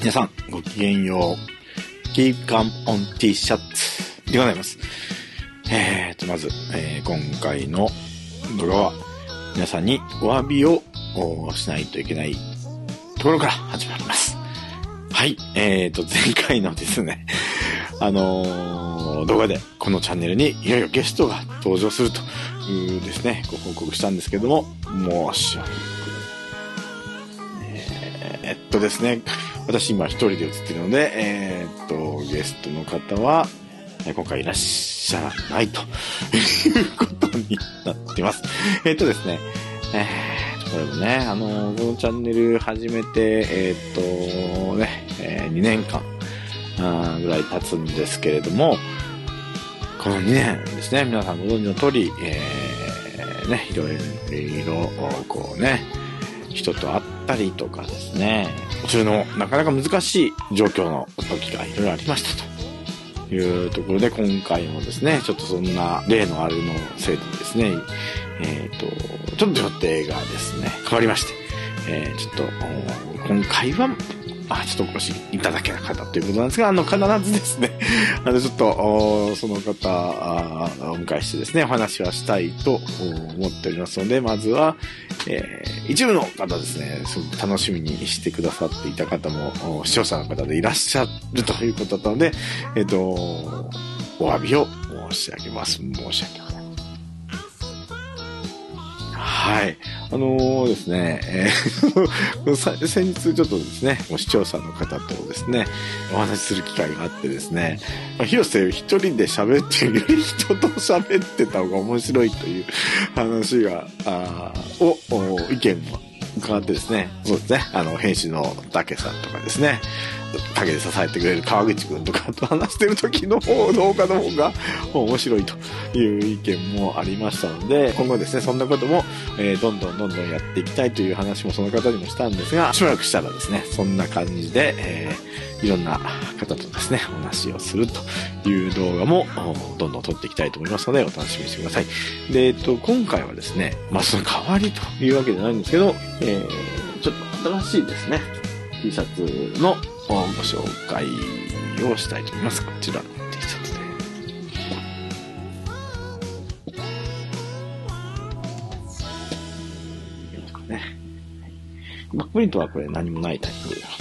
皆さんごきげんよう。Keep Calm on T シャツでございます。まず、今回の動画は皆さんにお詫びをしないといけないところから始まります。はい、前回のですね、動画でこのチャンネルにいよいよゲストが登場するというですね、ご報告したんですけども、申し訳ですね、私今一人で映っているので、ゲストの方は今回いらっしゃらないということになっています。ですね、これもね、このチャンネル始めて、2年間ぐらい経つんですけれども、この2年ですね、皆さんご存知の通り、いろいろこうね、人と会ったりとかですね、それのなかなか難しい状況の時がいろいろありましたというところで、今回もですね、ちょっとそんな例のあるのせいでですね、ちょっと予定がですね、変わりまして、ちょっと今回はちょっとお越しいただけなかったということなんですが、必ずですね、ちょっと、その方、お迎えしてですね、お話はしたいと思っておりますので、まずは、一部の方ですね、すごく楽しみにしてくださっていた方も、視聴者の方でいらっしゃるということなので、お詫びを申し上げます。申し訳ございません。はい。ですね、先日ちょっとですね、視聴者の方とですね、お話しする機会があってですね、広瀬一人で喋っているより人と喋ってた方が面白いという話が、意見を伺ってですね、そうですね、編集の竹さんとかですね、陰で支えてくれる川口くんとかと話してる時の動画の方が面白いという意見もありましたので、今後ですね、そんなことも、どんどんやっていきたいという話もその方にもしたんですが、しばらくしたらですね、そんな感じで、いろんな方とですね、お話をするという動画もどんどん撮っていきたいと思いますので、お楽しみにしてください。で、今回はですね、その代わりというわけじゃないんですけど、ちょっと新しいですね、T シャツのご紹介をしたいと思います。こちらの T シャツで。いいですかね。バックプリントはこれ何もないタイプです。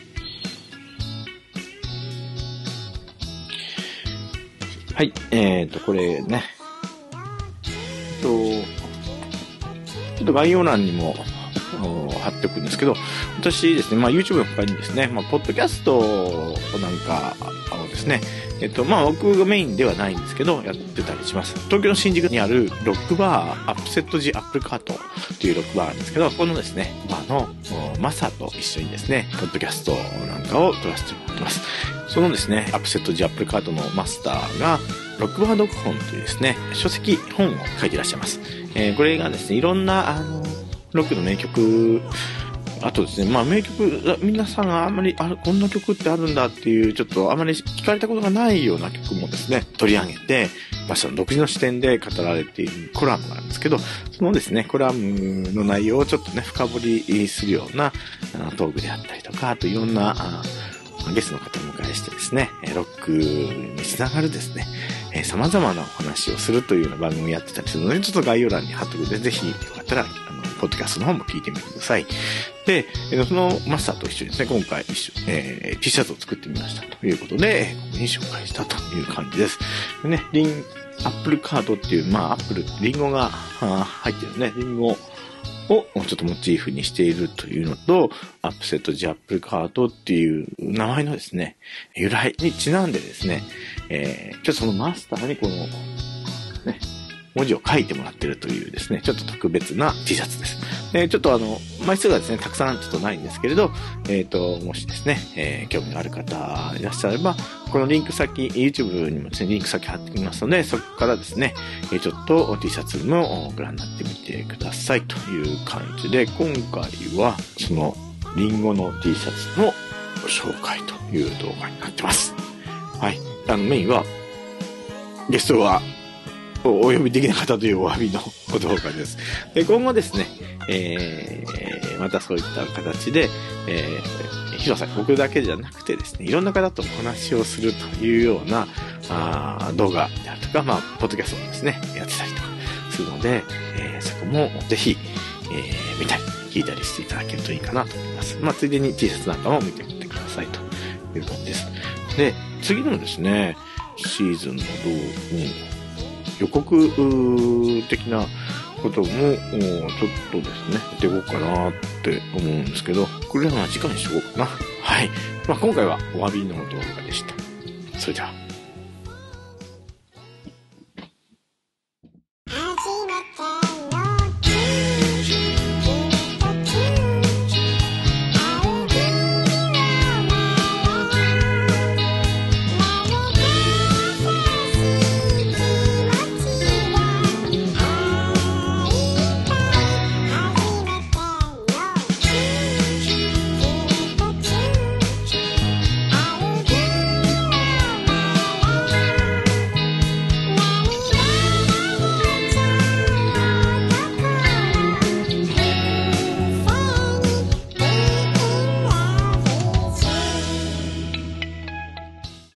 はい。これね。ちょっと概要欄にも貼っておくんですけど、私ですね、YouTube の他にですね、ポッドキャストなんかをですね、僕がメインではないんですけど、やってたりします。東京の新宿にあるロックバー、アップセットジアップルカートっていうロックバーなんですけど、このですね、バーのマサと一緒にですね、ポッドキャストなんかを撮らせてもらってます。そのですね、アップセットジアップルカートのマスターが、ロックバード本というですね、書籍本を書いていらっしゃいます。これがですね、いろんな、ロックの名曲、あとですね、名曲、皆さんがあんまり、こんな曲ってあるんだっていう、ちょっとあまり聞かれたことがないような曲もですね、取り上げて、その独自の視点で語られているコラムがあるんですけど、そのですね、コラムの内容をちょっとね、深掘りするようなトークであったりとか、あといろんなゲストの方を迎えしてですね、ロックにつながるですね、様々なお話をするというような番組をやってたりするので、ちょっと概要欄に貼っておくので、ぜひよかったら、ポッドキャストの方も聞いてみてください。で、そのマスターと一緒にですね、今回T シャツを作ってみましたということで、ここに紹介したという感じです。でね、アップルカードっていう、アップル、リンゴが入ってるね、リンゴをちょっとモチーフにしているというのと、アップセットジアップルカードっていう名前のですね、由来にちなんでですね、ちょっとそのマスターにこの、ね、文字を書いてもらってるというですね、ちょっと特別な T シャツです。ちょっと枚数がですね、たくさんちょっとないんですけれど、もしですね、興味がある方いらっしゃれば、このリンク先、YouTube にもですね、リンク先貼ってきますので、そこからですね、ちょっと T シャツもご覧になってみてくださいという感じで、今回はそのリンゴの T シャツの紹介という動画になってます。はい。メインは、ゲストは、お呼びできなかったというお詫びの動画です。で、今後ですね、 またそういった形で、広さ、僕だけじゃなくてですね、いろんな方とお話をするというような、動画であるとか、ポッドキャストをですね、やってたりとかするので、そこもぜひ、見たり、聞いたりしていただけるといいかなと思います。ついでに T シャツなんかも見てみてくださいという感じです。で、次のですね、シーズンの予告的なことも、ちょっとですね、やっていこうかなって思うんですけど、これらは次回にしようかな。はい。今回はお詫びの動画でした。それでは。